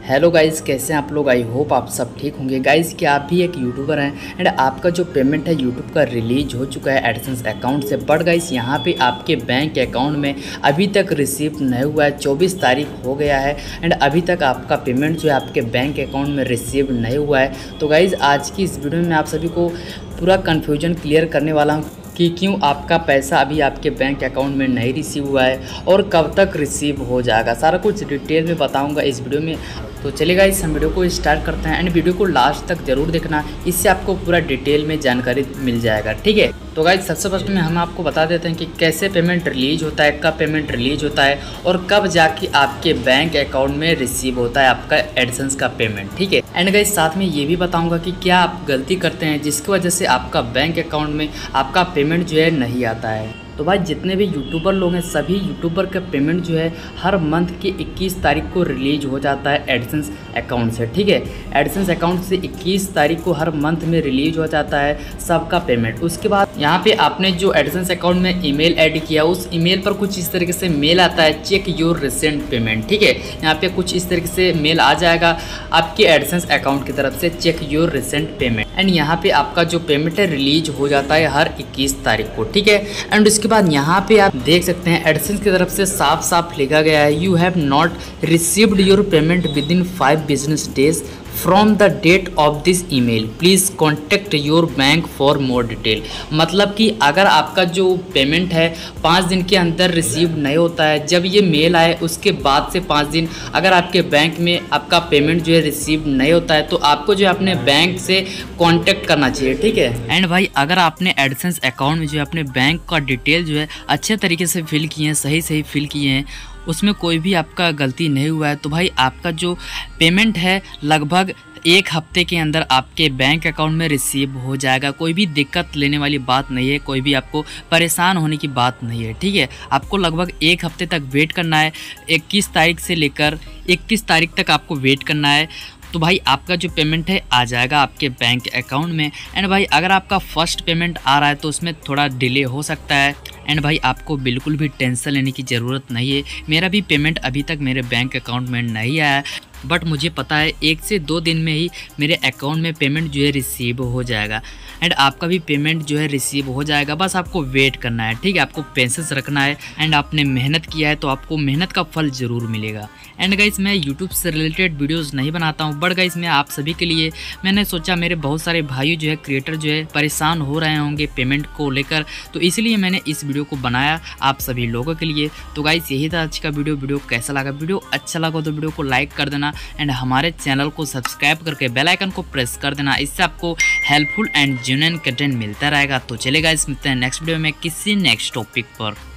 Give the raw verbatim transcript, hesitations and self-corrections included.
Hello guys, कैसे हैं आप लोग। आई होप आप सब ठीक होंगे। गाइस, क्या आप भी एक यूट्यूबर हैं एंड आपका जो पेमेंट है यूट्यूब का रिलीज हो चुका है एडसेंस अकाउंट से, बट गाइस यहाँ पे आपके बैंक अकाउंट में अभी तक रिसीव नहीं हुआ है। चौबीस तारीख हो गया है एंड अभी तक आपका पेमेंट जो है आपके बैंक अकाउंट में रिसीव नहीं हुआ है। तो गाइस आज की इस वीडियो में आप सभी को पूरा कन्फ्यूजन क्लियर करने वाला हूँ कि क्यों आपका पैसा अभी आपके बैंक अकाउंट में नहीं रिसीव हुआ है और कब तक रिसीव हो जाएगा। सारा कुछ डिटेल में बताऊंगा इस वीडियो में। तो चलिएगा इस हम वीडियो को स्टार्ट करते हैं एंड वीडियो को लास्ट तक जरूर देखना, इससे आपको पूरा डिटेल में जानकारी मिल जाएगा। ठीक है, तो गाइस सबसे फर्स्ट में हम आपको बता देते हैं कि कैसे पेमेंट रिलीज होता है, कब पेमेंट रिलीज होता है और कब जाके आपके बैंक अकाउंट में रिसीव होता है आपका एडसेंस का पेमेंट। ठीक है, एंड गाइस साथ में ये भी बताऊंगा कि क्या आप गलती करते हैं जिसकी वजह से आपका बैंक अकाउंट में आपका पेमेंट जो है नहीं आता है। तो भाई जितने भी यूट्यूबर लोग हैं सभी यूट्यूबर का पेमेंट जो है हर मंथ के इक्कीस तारीख को रिलीज हो जाता है एडसेंस अकाउंट से। ठीक है, एडसेंस अकाउंट से इक्कीस तारीख को हर मंथ में रिलीज हो जाता है सबका पेमेंट। उसके बाद यहाँ पे आपने जो एडसेंस अकाउंट में ईमेल ऐड किया उस ईमेल पर कुछ इस तरीके से मेल आता है, चेक योर रिसेंट पेमेंट। ठीक है, यहाँ पे कुछ इस तरीके से मेल आ जाएगा आपके एडसेंस अकाउंट की तरफ से, check your recent payment. And यहाँ पे आपका जो पेमेंट है रिलीज हो जाता है हर इक्कीस तारीख को। ठीक है, एंड उसके बाद यहाँ पे आप देख सकते हैं एडसेंस की तरफ से साफ साफ लिखा गया है, you have not received your payment within five business days from the date of this email, please contact your bank for more detail. मतलब कि अगर आपका जो पेमेंट है पाँच दिन के अंदर रिसीव नहीं होता है, जब ये मेल आए उसके बाद से पाँच दिन अगर आपके बैंक में आपका पेमेंट जो है रिसीव नहीं होता है तो आपको जो है अपने बैंक से कांटेक्ट करना चाहिए। ठीक है, एंड भाई अगर आपने एडसेंस अकाउंट में जो है अपने बैंक का डिटेल जो है अच्छे तरीके से फिल किए हैं, सही सही फिल किए हैं, उसमें कोई भी आपका गलती नहीं हुआ है, तो भाई आपका जो पेमेंट है लगभग एक हफ्ते के अंदर आपके बैंक अकाउंट में रिसीव हो जाएगा। कोई भी दिक्कत लेने वाली बात नहीं है, कोई भी आपको परेशान होने की बात नहीं है। ठीक है, आपको लगभग एक हफ्ते तक वेट करना है, इक्कीस तारीख से लेकर इकतीस तारीख तक आपको वेट करना है। तो भाई आपका जो पेमेंट है आ जाएगा आपके बैंक अकाउंट में। एंड भाई अगर आपका फर्स्ट पेमेंट आ रहा है तो उसमें थोड़ा डिले हो सकता है। एंड भाई आपको बिल्कुल भी टेंशन लेने की ज़रूरत नहीं है। मेरा भी पेमेंट अभी तक मेरे बैंक अकाउंट में नहीं आया है, बट मुझे पता है एक से दो दिन में ही मेरे अकाउंट में पेमेंट जो है रिसीव हो जाएगा। एंड आपका भी पेमेंट जो है रिसीव हो जाएगा, बस आपको वेट करना है। ठीक है, आपको पेशेंस रखना है एंड आपने मेहनत किया है तो आपको मेहनत का फल ज़रूर मिलेगा। एंड गाइस मैं यूट्यूब से रिलेटेड वीडियोस नहीं बनाता हूँ, बट गाइस मैं आप सभी के लिए मैंने सोचा मेरे बहुत सारे भाई जो है क्रिएटर जो है परेशान हो रहे होंगे पेमेंट को लेकर, तो इसलिए मैंने इस वीडियो को बनाया आप सभी लोगों के लिए। तो गाइस यही था आज का वीडियो। वीडियो कैसा लगा, वीडियो अच्छा लगा तो वीडियो को लाइक कर देना एंड हमारे चैनल को सब्सक्राइब करके बेल आइकन को प्रेस कर देना, इससे आपको हेल्पफुल एंड जेन्युइन कंटेंट मिलता रहेगा। तो चलेगा इस मिलते हैं नेक्स्ट वीडियो में किसी नेक्स्ट टॉपिक पर।